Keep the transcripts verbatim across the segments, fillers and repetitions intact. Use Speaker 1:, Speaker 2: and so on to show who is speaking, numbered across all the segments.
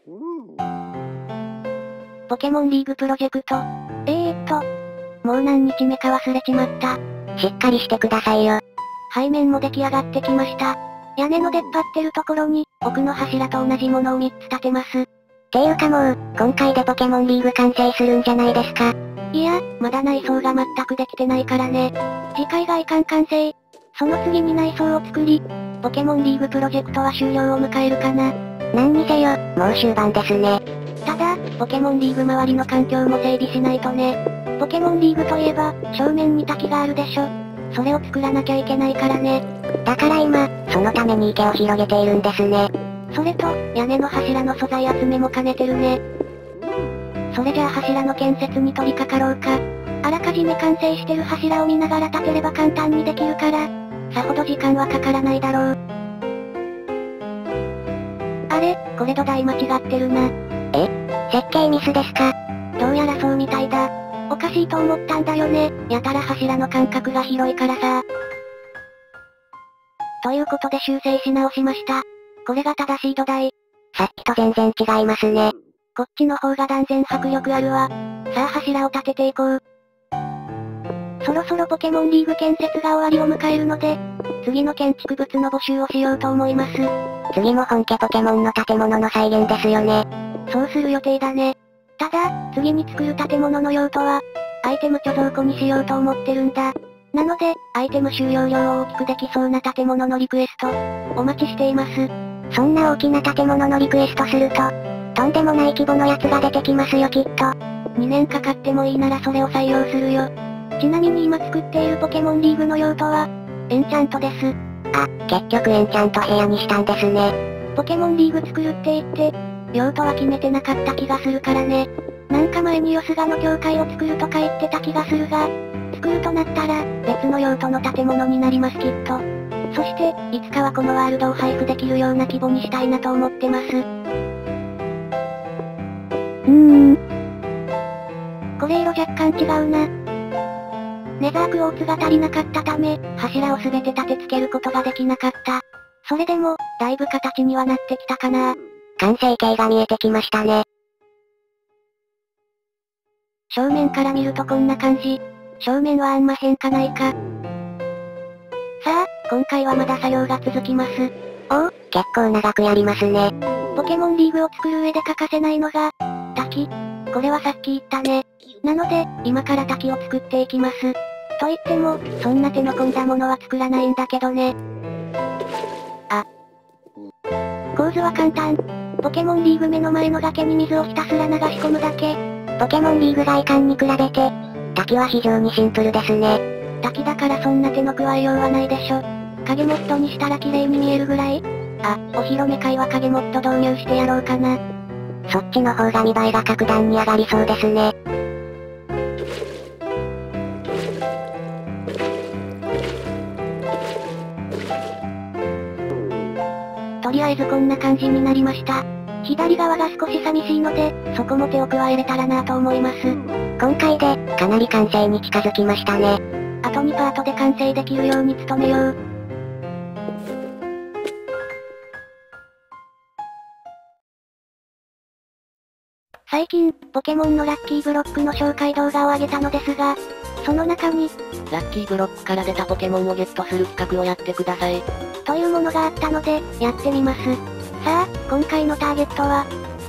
Speaker 1: ポケモンリーグプロジェクト。えーっと、もう何日目か忘れちまった。
Speaker 2: しっかりしてくださいよ。
Speaker 1: 背面も出来上がってきました。屋根の出っ張ってるところに、奥の柱と同じものをみっつ立てます。
Speaker 2: ていうかもう、今回でポケモンリーグ完成するんじゃないですか。
Speaker 1: いや、まだ内装が全くできてないからね。次回外観完成。その次に内装を作り、ポケモンリーグプロジェクトは終了を迎えるかな。
Speaker 2: なんにせよ、もう終盤ですね。
Speaker 1: ただ、ポケモンリーグ周りの環境も整備しないとね。ポケモンリーグといえば、正面に滝があるでしょ。それを作らなきゃいけないからね。
Speaker 2: だから今、そのために池を広げているんですね。
Speaker 1: それと、屋根の柱の素材集めも兼ねてるね。それじゃあ柱の建設に取り掛かろうか。あらかじめ完成してる柱を見ながら建てれば簡単にできるから、さほど時間はかからないだろう。あれ、これ土台間違ってるな。
Speaker 2: え？設計ミスですか？
Speaker 1: どうやらそうみたいだ。おかしいと思ったんだよね。やたら柱の間隔が広いからさ。ということで修正し直しました。これが正しい土台。
Speaker 2: さっきと全然違いますね。
Speaker 1: こっちの方が断然迫力あるわ。さあ柱を立てていこう。そろそろポケモンリーグ建設が終わりを迎えるので、次の建築物の募集をしようと思います。
Speaker 2: 次も本家ポケモンの建物の再現ですよね。
Speaker 1: そうする予定だね。ただ、次に作る建物の用途は、アイテム貯蔵庫にしようと思ってるんだ。なので、アイテム収容量を大きくできそうな建物のリクエスト、お待ちしています。
Speaker 2: そんな大きな建物のリクエストすると、とんでもない規模のやつが出てきますよきっと。
Speaker 1: にねんかかってもいいならそれを採用するよ。ちなみに今作っているポケモンリーグの用途は、エンチャントです。
Speaker 2: あ、結局エンチャント部屋にしたんですね。
Speaker 1: ポケモンリーグ作るって言って、用途は決めてなかった気がするからね。なんか前にヨスガの教会を作るとか言ってた気がするが、作るとなったら、別の用途の建物になりますきっと。そして、いつかはこのワールドを配布できるような規模にしたいなと思ってます。うーん。これ色若干違うな。ネザークオーツが足りなかったため、柱をすべて立て付けることができなかった。それでも、だいぶ形にはなってきたかな。
Speaker 2: 完成形が見えてきましたね。
Speaker 1: 正面から見るとこんな感じ。正面はあんま変化ないか。さあ、今回はまだ作業が続きます。
Speaker 2: おお、結構長くやりますね。
Speaker 1: ポケモンリーグを作る上で欠かせないのが、滝。これはさっき言ったね。なので、今から滝を作っていきます。と言っても、そんな手の込んだものは作らないんだけどね。あ。構図は簡単。ポケモンリーグ目の前の崖に水をひたすら流し込むだけ。
Speaker 2: ポケモンリーグ外観に比べて、滝は非常にシンプルですね。
Speaker 1: 滝だからそんな手の加えようはないでしょ。影モッドにしたら綺麗に見えるぐらい。あ、お披露目会は影モッド導入してやろうかな。
Speaker 2: そっちの方が見栄えが格段に上がりそうですね。
Speaker 1: とりあえずこんな感じになりました。左側が少し寂しいので、そこも手を加えれたらなと思います。
Speaker 2: 今回で、かなり完成に近づきましたね。
Speaker 1: あとにパートで完成できるように努めよう。最近、ポケモンのラッキーブロックの紹介動画を上げたのですが、その中に、ラッキーブロックから出たポケモンをゲットする企画をやってください。というものがあったので、やってみます。さあ、今回のターゲットは、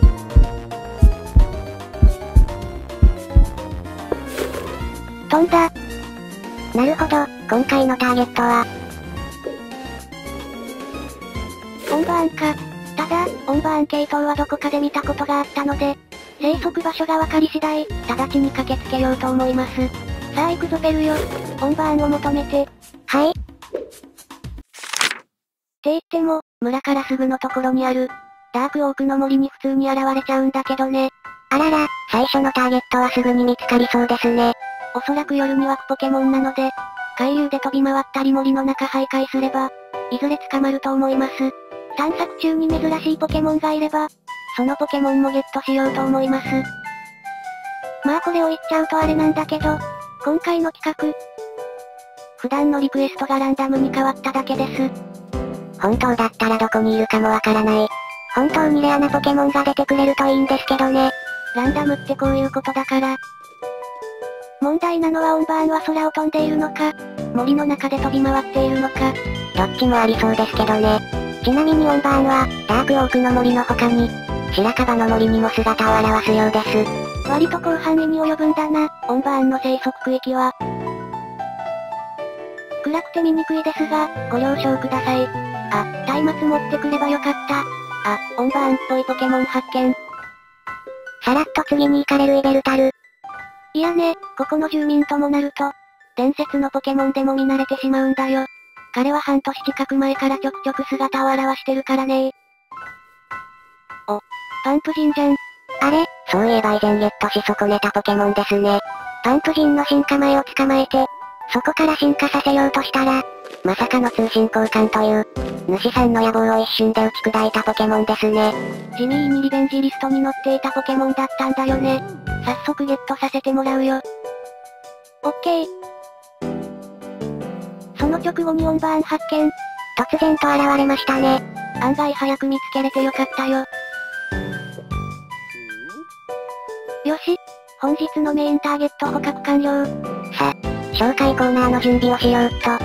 Speaker 1: 飛んだ。
Speaker 2: なるほど、今回のターゲットは、
Speaker 1: オンバーンか。ただ、オンバーン系統はどこかで見たことがあったので、生息場所が分かり次第、直ちに駆けつけようと思います。さあ行くぞベルよ。オンバーンを求めて。
Speaker 2: はい。
Speaker 1: って言っても、村からすぐのところにある、ダークオークの森に普通に現れちゃうんだけどね。
Speaker 2: あらら、最初のターゲットはすぐに見つかりそうですね。
Speaker 1: おそらく夜に湧くポケモンなので、海流で飛び回ったり森の中徘徊すれば、いずれ捕まると思います。探索中に珍しいポケモンがいれば、そのポケモンもゲットしようと思います。まあこれを言っちゃうとあれなんだけど、今回の企画、普段のリクエストがランダムに変わっただけです。
Speaker 2: 本当だったらどこにいるかもわからない。 本当にレアなポケモンが出てくれるといいんですけどね。
Speaker 1: ランダムってこういうことだから。問題なのはオンバーンは空を飛んでいるのか、森の中で飛び回っているのか。
Speaker 2: どっちもありそうですけどね。ちなみにオンバーンは、ダークオークの森の他に、白樺の森にも姿を現すようです。
Speaker 1: 割と広範囲に及ぶんだな、オンバーンの生息区域は。暗くて見にくいですが、ご了承ください。あ、松明持ってくればよかった。あ、オンバーンっぽいポケモン発見。
Speaker 2: さらっと次に行かれるイベルタル。
Speaker 1: いやね、ここの住民ともなると、伝説のポケモンでも見慣れてしまうんだよ。彼は半年近く前からちょくちょく姿を現してるからね。お、パンプジンじゃん。
Speaker 2: あれ、そういえば以前ゲットし損ねたポケモンですね。パンプジンの進化前を捕まえて、そこから進化させようとしたら、まさかの通信交換という、主さんの野望を一瞬で打ち砕いたポケモンですね。
Speaker 1: 地味にリベンジリストに載っていたポケモンだったんだよね。早速ゲットさせてもらうよ。オッケー。その直後にオンバーン発見。
Speaker 2: 突然と現れましたね。
Speaker 1: 案外早く見つけれてよかったよ。よし。本日のメインターゲット捕獲完了。
Speaker 2: さ、紹介コーナーの準備をしようっと。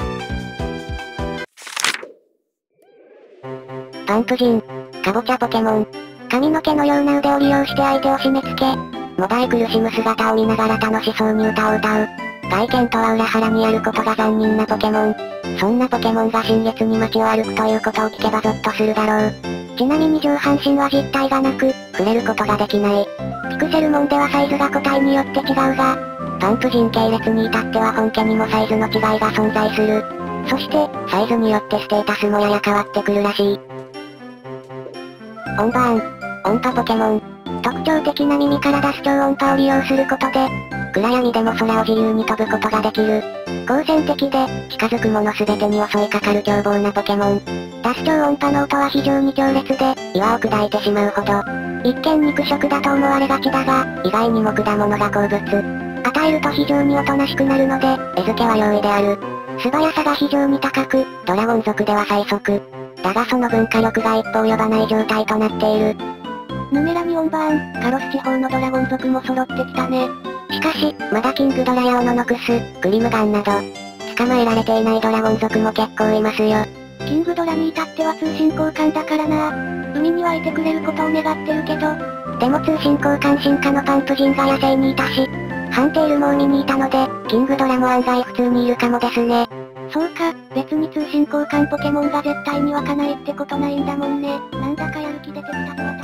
Speaker 2: パンプジン、カボチャポケモン。髪の毛のような腕を利用して相手を締め付け、もだえ苦しむ姿を見ながら楽しそうに歌を歌う。外見とは裏腹にやることが残忍なポケモン。そんなポケモンが新月に街を歩くということを聞けばゾッとするだろう。ちなみに上半身は実体がなく、触れることができない。ピクセルモンではサイズが個体によって違うが、パンプジン系列に至っては本家にもサイズの違いが存在する。そして、サイズによってステータスもやや変わってくるらしい。オンバーン、音波ポケモン。特徴的な耳から出す超音波を利用することで、暗闇でも空を自由に飛ぶことができる。好戦的で、近づくもの全てに襲いかかる凶暴なポケモン。出す超音波の音は非常に強烈で、岩を砕いてしまうほど。一見肉食だと思われがちだが、意外にも果物が好物。与えると非常におとなしくなるので、餌付けは容易である。素早さが非常に高く、ドラゴン族では最速。だがその分火力が一歩及ばない状態となっている。
Speaker 1: ヌメラにオンバーン、カロス地方のドラゴン族も揃ってきたね。
Speaker 2: しかし、まだキングドラやオノノクス、グリムガンなど、捕まえられていないドラゴン族も結構いますよ。
Speaker 1: キングドラに至っては通信交換だからな。海にはいてくれることを願ってるけど。
Speaker 2: でも通信交換進化のパンプジンが野生にいたし、ハンテールも海にいたので、キングドラも案外普通にいるかもですね。
Speaker 1: そうか、別に通信交換ポケモンが絶対に湧かないってことないんだもんね。なんだかやる気出てきたぞ。